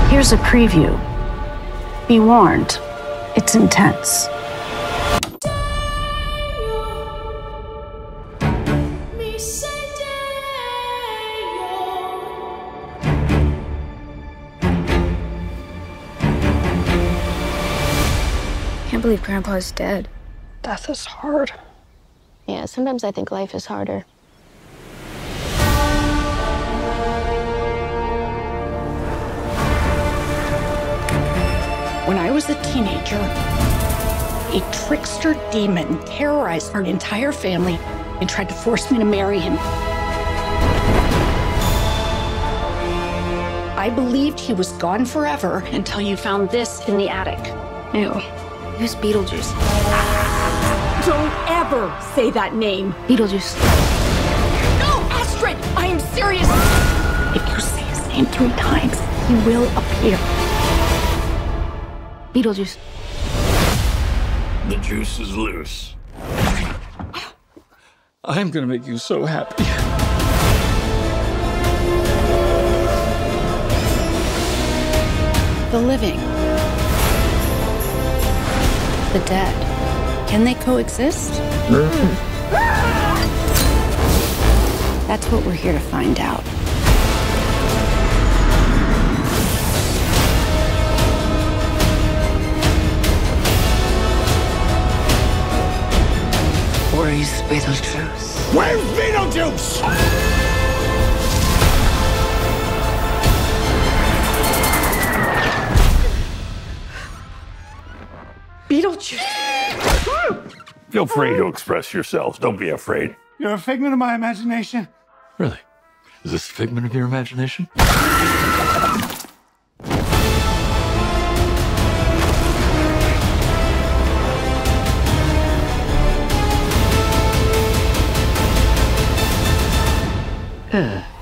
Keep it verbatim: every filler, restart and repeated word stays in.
Here's a preview. Be warned, it's intense. Can't believe Grandpa's dead. Death is hard. Yeah, sometimes I think life is harder. When I was a teenager, a trickster demon terrorized our entire family and tried to force me to marry him. I believed he was gone forever until you found this in the attic. Ew. Who's Beetlejuice? Don't ever say that name. Beetlejuice. No, Astrid! I am serious. If you say his name three times, he will appear. Beetlejuice. The juice is loose. I'm gonna make you so happy. The living. The dead. Can they coexist? That's what we're here to find out. Where's Beetlejuice? Where's Beetlejuice? Beetlejuice! Feel free to express yourselves. Don't be afraid. You're a figment of my imagination. Really? Is this a figment of your imagination? Uh.